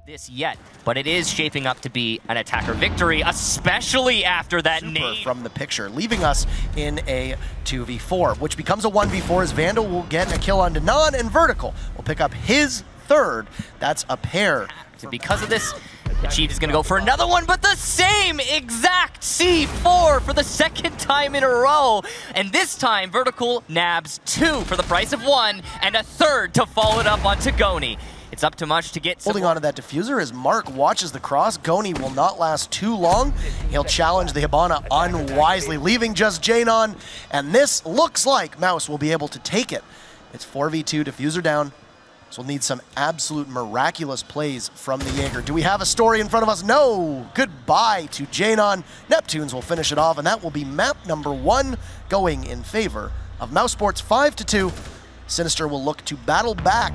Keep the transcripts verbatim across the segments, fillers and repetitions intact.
this yet, but it is shaping up to be an attacker victory, especially after that nade from the picture, leaving us in a two v four, which becomes a one v four as Vandal will get a kill on Danon and Vertical will pick up his third. That's a pair. So because of this, Achieved is going to go for another one, but the same exact C four for the second time in a row. And this time, Vertical nabs two for the price of one, and a third to follow it up onto Goni. It's up to Mush to get holding on to that diffuser as Mark watches the cross. Goni will not last too long. He'll challenge the Hibana unwisely, leaving just Janon. And this looks like Mouse will be able to take it. It's four v two, diffuser down. So we'll need some absolute miraculous plays from the Jaeger. Do we have a story in front of us? No. Goodbye to Janon. Neptunes will finish it off, and that will be map number one going in favor of mousesports five to two. Sinister will look to battle back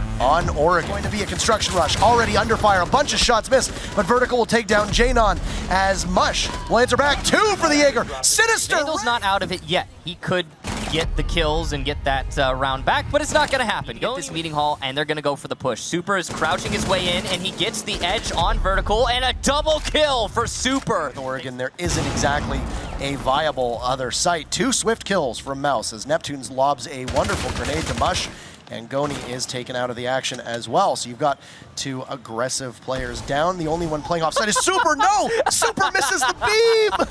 on Oregon. Going to be a construction rush, already under fire, a bunch of shots missed, but Vertical will take down Janon as Mush will answer back. Two for the Jaeger. Sinister! Vandal's not out of it yet. He could get the kills and get that uh, round back, but it's not going to happen. Get this meeting hall, and they're going to go for the push. Super is crouching his way in, and he gets the edge on Vertical, and a double kill for Super. With Oregon, there isn't exactly a viable other site. Two swift kills from Mouse as Neptunes lobs a wonderful grenade to Mush, and Goni is taken out of the action as well. So you've got two aggressive players down. The only one playing offside is Super. No! Super misses the beam!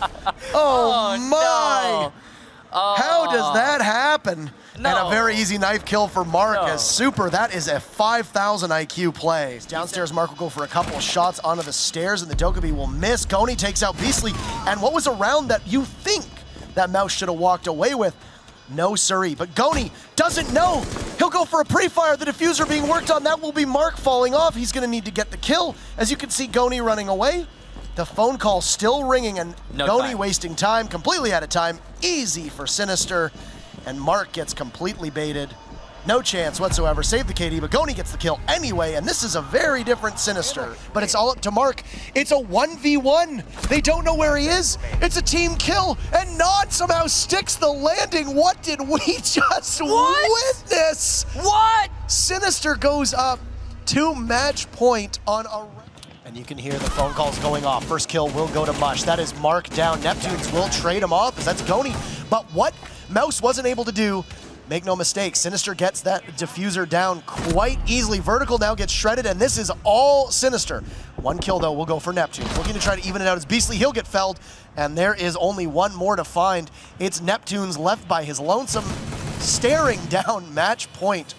Oh, oh my! No. Oh. How does that happen? No. And a very easy knife kill for Mark No. as Super. That is a five thousand I Q play. Downstairs, Mark will go for a couple of shots onto the stairs, and the Dokkaebi will miss. Goni takes out Beastly. And what was a round that you think that Mouse should have walked away with? No siree, but Goni doesn't know. He'll go for a pre-fire, the diffuser being worked on. That will be Mark falling off. He's gonna need to get the kill. As you can see, Goni running away. The phone call still ringing, and no Goni time. wasting time, completely out of time. Easy for Sinister, and Mark gets completely baited. No chance whatsoever. Save the K D, but Goni gets the kill anyway, and this is a very different Sinister. But it's all up to Mark. It's a one v one. They don't know where he is. It's a team kill, and Nod somehow sticks the landing. What did we just What? witness? What? Sinister goes up to match point on a... And you can hear the phone calls going off. First kill will go to Mush. That is Mark down. Neptunes will trade him off as that's Goni. But what Mouse wasn't able to do, make no mistake, Sinister gets that diffuser down quite easily. Vertical now gets shredded, and this is all Sinister. One kill, though, will go for Neptunes. Looking to try to even it out as Beastly. He'll get felled, and there is only one more to find. It's Neptunes left by his lonesome, staring down match point.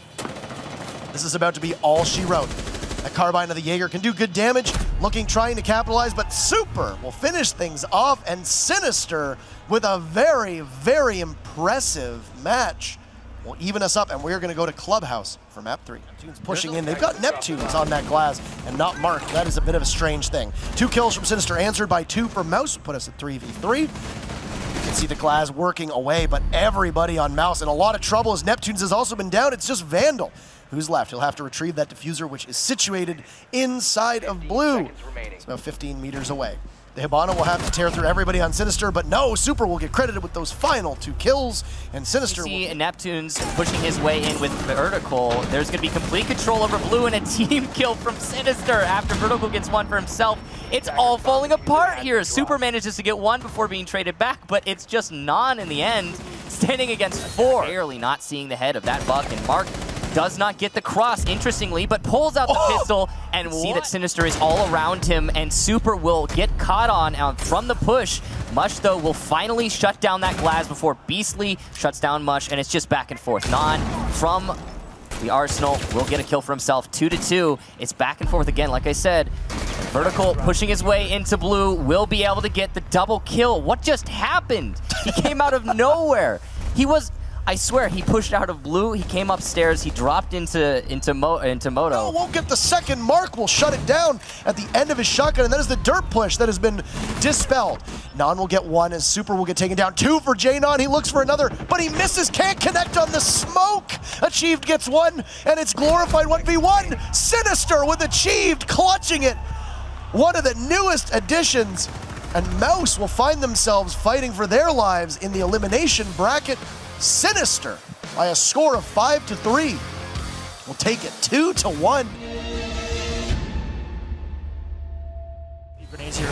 This is about to be all she wrote. A carbine of the Jaeger can do good damage, looking, trying to capitalize, but Super will finish things off, and Sinister, with a very, very impressive match, will even us up, and we're going to go to Clubhouse for map three. Neptunes pushing in. They've got Neptunes on that glass and not Mark. That is a bit of a strange thing. Two kills from Sinister, answered by two from Mouse, put us at three v three. You can see the glass working away, but everybody on Mouse in a lot of trouble as Neptunes has also been down. It's just Vandal who's left. He'll have to retrieve that diffuser, which is situated inside of blue. It's about fifteen meters away. The Hibana will have to tear through everybody on Sinister, but no, Super will get credited with those final two kills, and Sinister You see will... Neptunes pushing his way in with Vertical. There's going to be complete control over blue and a team kill from Sinister after Vertical gets one for himself. It's all falling apart here. Super manages to get one before being traded back, but it's just Non in the end, standing against four. Barely not seeing the head of that buck, and Mark does not get the cross, interestingly, but pulls out the oh, pistol, and we'll see that Sinister is all around him, and Super will get caught on uh, from the push. Mush, though, will finally shut down that glass before Beastly shuts down Mush, and it's just back and forth. Non from the Arsenal will get a kill for himself, two to two. It's back and forth again, like I said. Vertical pushing his way into blue will be able to get the double kill. What just happened? He came out of nowhere. He was... I swear, he pushed out of blue, he came upstairs, he dropped into into, Mo into Moto. No, won't get the second. Mark will shut it down at the end of his shotgun, and that is the dirt push that has been dispelled. Non will get one as Super will get taken down. Two for Janon, he looks for another, but he misses, can't connect on the smoke. Achieved gets one, and it's glorified one v one. Sinister with Achieved, clutching it. One of the newest additions, and Mouse will find themselves fighting for their lives in the elimination bracket. Sinister, by a score of five to three, will take it two to one.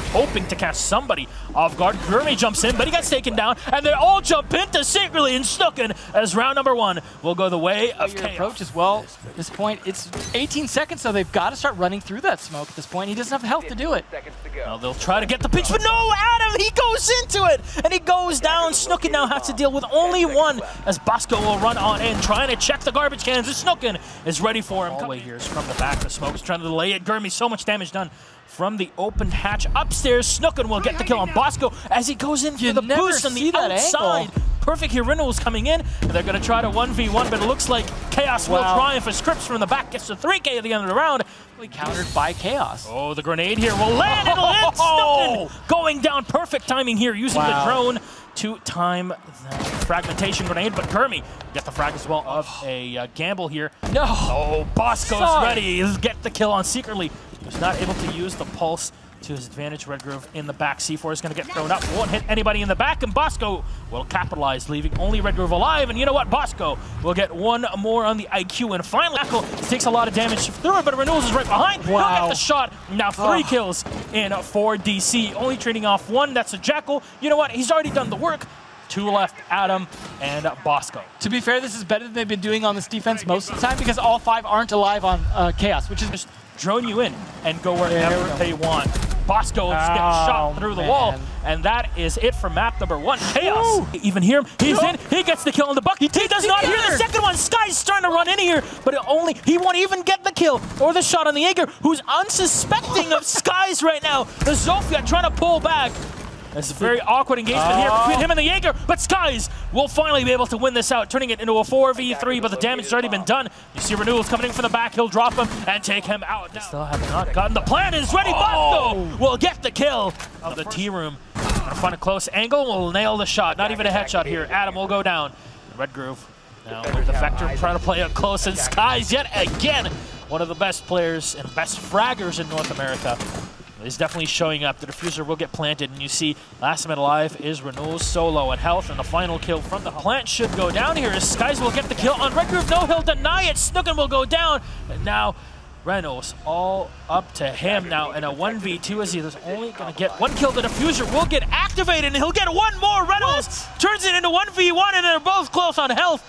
hoping to catch somebody off guard. Gurmy jumps in, but he gets taken down, and they all jump into Secretly and Snooken as round number one will go the way of Your Chaos. approach as well. At this point, it's eighteen seconds, so they've got to start running through that smoke at this point. He doesn't have the health to do it. Well, they'll try to get the pinch, but no, Adam, he goes into it, and he goes down. Snooken now has to deal with only one, as Bosco will run on in, trying to check the garbage cans, and Snooken is ready for him. All the way here is from the back. The smoke is trying to delay it. Gurmy, so much damage done from the open hatch upstairs. Snooken will get the kill on Bosco as he goes in for the boost on the outside. Perfect here, Renewals coming in, and they're going to try to one v one, but it looks like Chaos will Wow. triumph as Scripps from the back gets to three K at the end of the round. Countered by Chaos. Oh, the grenade here will land. It'll hit Snooken. Going down. Perfect timing here using Wow. the drone to time the fragmentation grenade. But Gurmy get the frag as well of a uh, gamble here. No. Oh, Bosco's Sorry. ready. He'll get the kill on Secretly. He's not able to use the pulse to his advantage. Red Groove in the back. C four is going to get thrown up. Won't hit anybody in the back, and Bosco will capitalize, leaving only Red Groove alive. And you know what? Bosco will get one more on the I Q. And finally, Echo takes a lot of damage through it, but Renewals is right behind. He'll Wow. get the shot. Now three Oh. kills in for D C. Only trading off one. That's a Jackal. You know what? He's already done the work. Two left, Adam and Bosco. To be fair, this is better than they've been doing on this defense most of the time because all five aren't alive on uh, Chaos, which is Just drone you in and go wherever There we they want. Bosco is getting Oh, shot through the man. wall, and that is it for map number one. Chaos. Woo! Even hear him. He's No. in. He gets the kill on the buck. He, does not hear the second one. Sky's trying to run in here, but it only he won't even get the kill or the shot on the Jaeger, who's unsuspecting of Skies right now. The Zofia trying to pull back. It's a very awkward engagement Oh. here between him and the Jaeger, but Skies will finally be able to win this out, turning it into a four v three, but the damage has already been done. You see Renewals coming in from the back. He'll drop him and take him out. They still have not gotten the plan. Is ready. Bosco will get the kill of the T-Room. Gonna find a close angle. Will nail the shot. Not even a headshot here. Adam will go down. Red Groove now with the Vector trying to play it close, and Skies yet again, one of the best players and best fraggers in North America, is definitely showing up. The diffuser will get planted, and you see last man alive is Renewals solo in health, and the final kill from the plant should go down here as Skies will get the kill on Red Groove. No, he'll deny it. Snooken will go down, and now Reynolds all up to him now in a one v two as he is only going to get one kill. The diffuser will get activated, and he'll get one more. Reynolds turns it into one v one, and they're both close on health.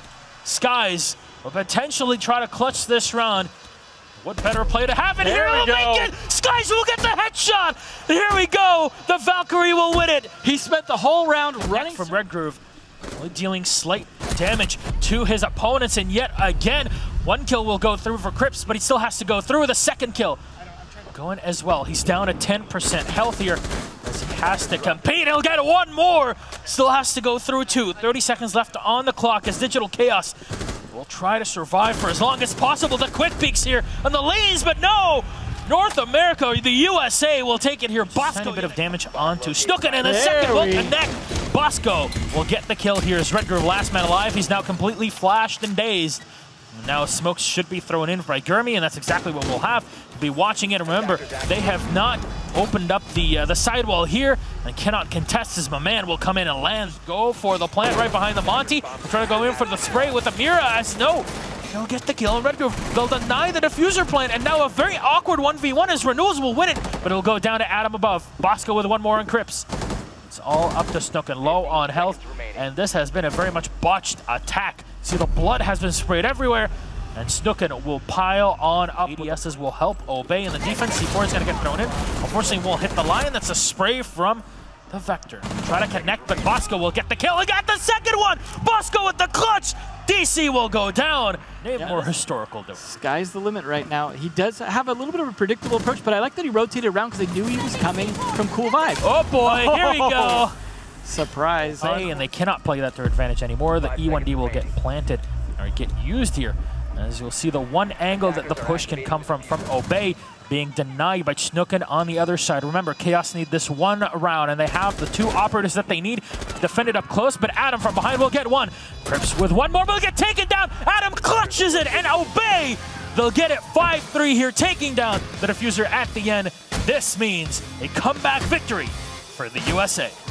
Skies will potentially try to clutch this round. What better play to have it here? There we He'll go. make it! Skies will get the headshot! Here we go! The Valkyrie will win it! he spent the whole round running From Red Groove, only dealing slight damage to his opponents, and yet again, one kill will go through for Crips, but he still has to go through with a second kill. Going as well. He's down to ten percent health here as he has to compete. He'll get one more! Still has to go through two. thirty seconds left on the clock as Digital Chaos will try to survive for as long as possible. The quick peeks here on the lanes, but no! North America, the U S A will take it here. Bosco, a bit of damage onto Snooken, and the There second will we- connect. Bosco will get the kill here as Red Groove, last man alive. He's now completely flashed and dazed. Now smokes should be thrown in by Gurmy, and that's exactly what we'll have. To be watching it. Remember, they have not opened up the uh, the sidewall here and cannot contest as my man will come in and land. Go for the plant right behind the Monty. We're trying to go in for the spray with Amira as no. They'll get the kill on Red Groove. They'll deny the diffuser plant, and now a very awkward one v one as Renewals will win it, but it'll go down to Adam above. Bosco with one more on Crips. It's all up to Snooken, low on health, and this has been a very much botched attack. See, the blood has been sprayed everywhere, and Snooken will pile on up. A D Ss will help Obey in the defense. C four is going to get thrown in. Unfortunately, won't hit the line. That's a spray from the Vector. Try to connect, but Bosco will get the kill. He got the second one! Bosco with the clutch! D C will go down. Name Yeah, more this- historical though. Sky's the limit right now. He does have a little bit of a predictable approach, but I like that he rotated around because they knew he was coming from Cool Vibe. Oh boy, here we go. Surprise. Play, and they cannot play that to their advantage anymore. The E one D will get planted or get used here. As you'll see, the one angle that the push can come from from Obey being denied by Snooken on the other side. Remember, Chaos need this one round, and they have the two operators that they need defended up close, but Adam from behind will get one. Crips with one more will get taken down. Adam clutches it, and Obey, they'll get it five three here, taking down the diffuser at the end. This means a comeback victory for the U S A.